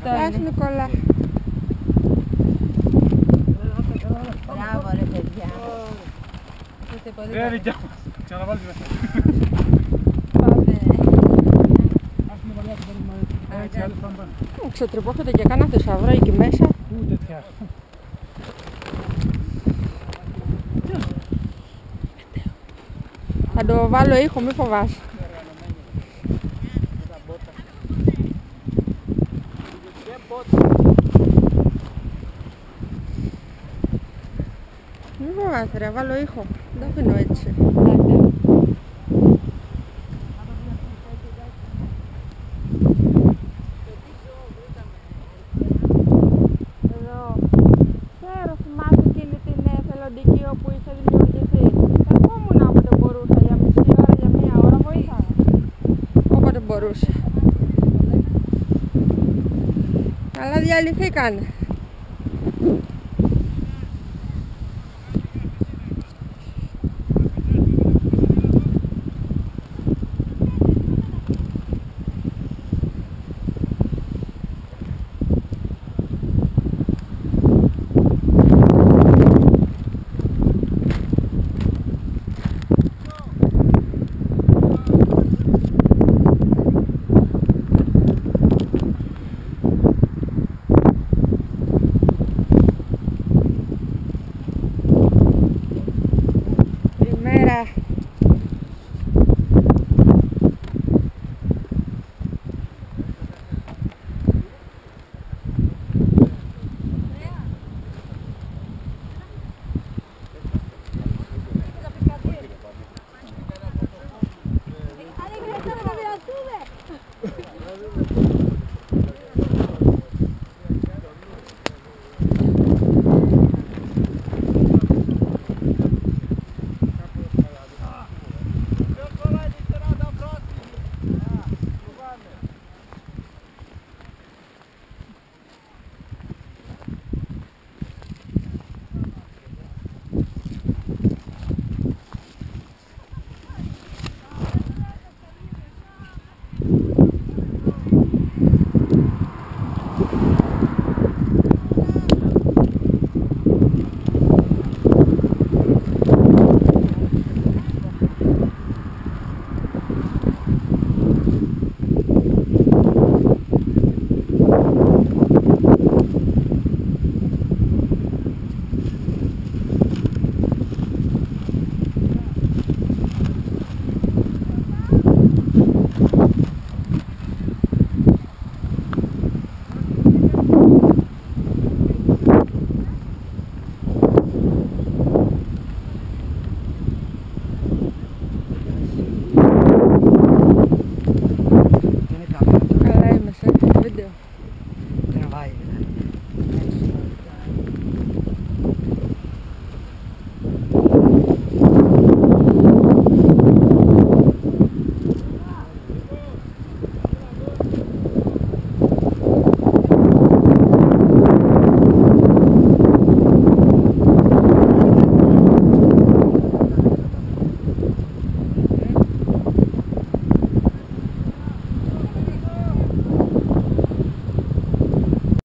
αυτό είναι. Ας Νικόλα. Μπράβο ρε παιδιά. Δεν δικιά μας. Ξαναβάλεις μέσα. Πάμε. Άφηνε βαλιά που μπορούμε έτσι, άλλοι πάμε πάνω. Ξετρυπώχεται και κάνα θησαυρό εκεί μέσα. Πού τέτοια. Θα το βάλω ήχο, μη φοβάσαι. Μη φοβάσαι ρε, βάλω ήχο. Δεν αφήνω έτσι. Εδώ. Ξέρω, θυμάσαι εκείνη την εθελοντική όπου είχε δημιουργηθεί. Ερχόμουν όποτε μπορούσα, για μισή ώρα, για μία ώρα βοήθα. Όποτε μπορούσα. Αλλά διαλυθήκανε. Μέρα.